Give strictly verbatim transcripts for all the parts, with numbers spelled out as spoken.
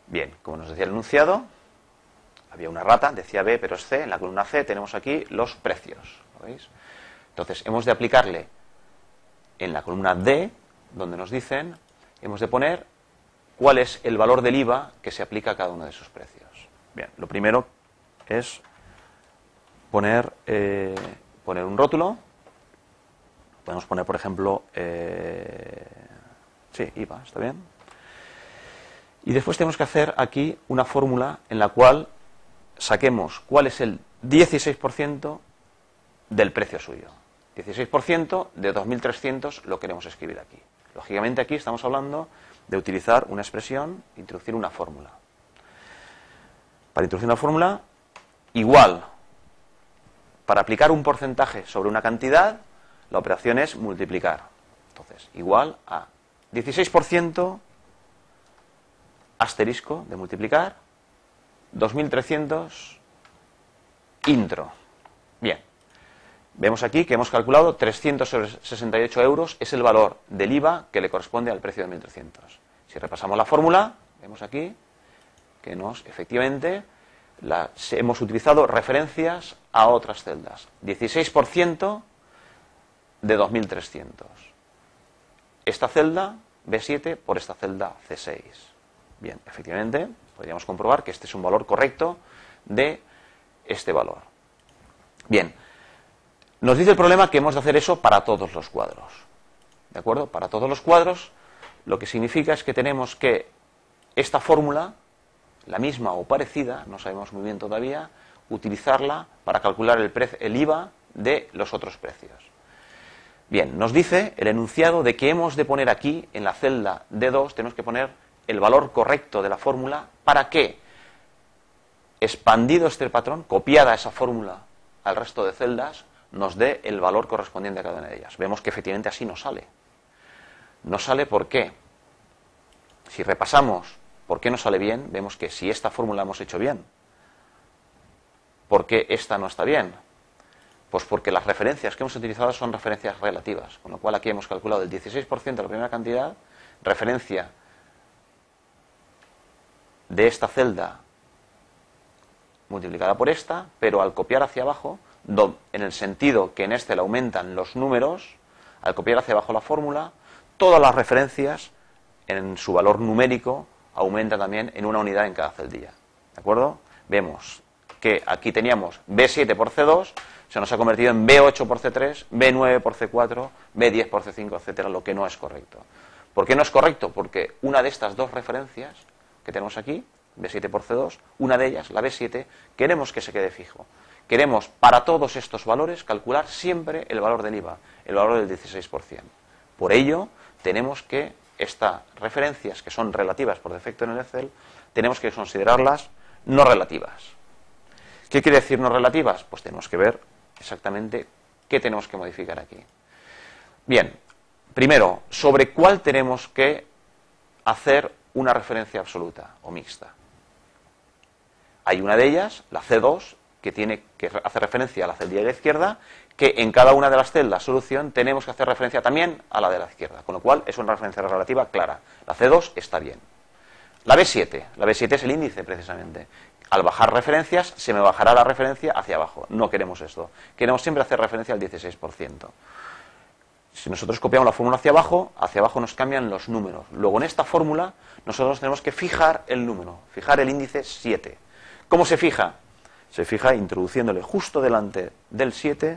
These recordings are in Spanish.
Bien, como nos decía el enunciado, había una rata, decía B, pero es C. En la columna C tenemos aquí los precios. ¿Lo veis? Entonces, hemos de aplicarle en la columna D, donde nos dicen, hemos de poner cuál es el valor del I V A que se aplica a cada uno de esos precios. Bien, lo primero es poner, eh, poner un rótulo. Podemos poner, por ejemplo, eh, sí, I V A, ¿está bien? Y después tenemos que hacer aquí una fórmula en la cual saquemos cuál es el dieciséis por ciento del precio suyo. dieciséis por ciento de dos mil trescientos lo queremos escribir aquí. Lógicamente aquí estamos hablando de utilizar una expresión, introducir una fórmula. Para introducir una fórmula, igual, para aplicar un porcentaje sobre una cantidad, la operación es multiplicar. Entonces, igual a dieciséis por ciento asterisco de multiplicar, dos mil trescientos intro. Bien, vemos aquí que hemos calculado trescientos sesenta y ocho euros, es el valor del I V A que le corresponde al precio de mil trescientos. Si repasamos la fórmula, vemos aquí que nos, efectivamente, la, hemos utilizado referencias a otras celdas. dieciséis por ciento de dos mil trescientos. Esta celda, B siete, por esta celda, C seis. Bien, efectivamente, podríamos comprobar que este es un valor correcto de este valor. Bien, nos dice el problema que hemos de hacer eso para todos los cuadros. ¿De acuerdo? Para todos los cuadros, lo que significa es que tenemos que esta fórmula, la misma o parecida, no sabemos muy bien todavía, utilizarla para calcular el, pre- el I V A de los otros precios. Bien, nos dice el enunciado de que hemos de poner aquí, en la celda D dos, tenemos que poner el valor correcto de la fórmula para que, expandido este patrón, copiada esa fórmula al resto de celdas, nos dé el valor correspondiente a cada una de ellas. Vemos que efectivamente así no sale. No sale ¿por qué? Si repasamos por qué no sale bien, vemos que si esta fórmula hemos hecho bien, ¿por qué esta no está bien? Pues porque las referencias que hemos utilizado son referencias relativas, con lo cual aquí hemos calculado el dieciséis por ciento de la primera cantidad, referencia de esta celda multiplicada por esta, pero al copiar hacia abajo, en el sentido que en este le aumentan los números, al copiar hacia abajo la fórmula, todas las referencias en su valor numérico aumentan también en una unidad en cada celdilla. ¿De acuerdo? Vemos que aquí teníamos B siete por C dos, se nos ha convertido en B ocho por C tres, B nueve por C cuatro, B diez por C cinco, etcétera, lo que no es correcto. ¿Por qué no es correcto? Porque una de estas dos referencias que tenemos aquí, B siete por C dos, una de ellas, la B siete, queremos que se quede fijo. Queremos, para todos estos valores, calcular siempre el valor del I V A, el valor del dieciséis por ciento. Por ello, tenemos que, estas referencias que son relativas por defecto en el Excel, tenemos que considerarlas no relativas. ¿Qué quiere decir no relativas? Pues tenemos que ver exactamente qué tenemos que modificar aquí. Bien, primero, ¿sobre cuál tenemos que hacer una referencia absoluta o mixta? Hay una de ellas, la C dos, que tiene que hacer referencia a la celdilla de la izquierda, que en cada una de las celdas solución tenemos que hacer referencia también a la de la izquierda, con lo cual es una referencia relativa clara. La C dos está bien. La B siete, la B siete es el índice precisamente. Al bajar referencias se me bajará la referencia hacia abajo. No queremos esto. Queremos siempre hacer referencia al dieciséis por ciento. Si nosotros copiamos la fórmula hacia abajo, hacia abajo nos cambian los números. Luego en esta fórmula nosotros tenemos que fijar el número, fijar el índice siete. ¿Cómo se fija? Se fija introduciéndole justo delante del siete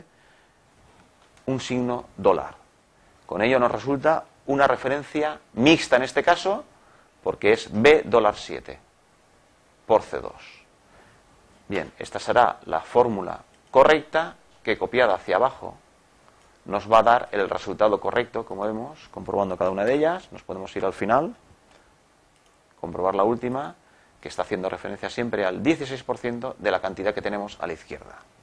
un signo dólar. Con ello nos resulta una referencia mixta en este caso, porque es B dólar siete por C dos. Bien, esta será la fórmula correcta que copiada hacia abajo nos va a dar el resultado correcto, como vemos, comprobando cada una de ellas. Nos podemos ir al final, comprobar la última, que está haciendo referencia siempre al dieciséis por ciento de la cantidad que tenemos a la izquierda.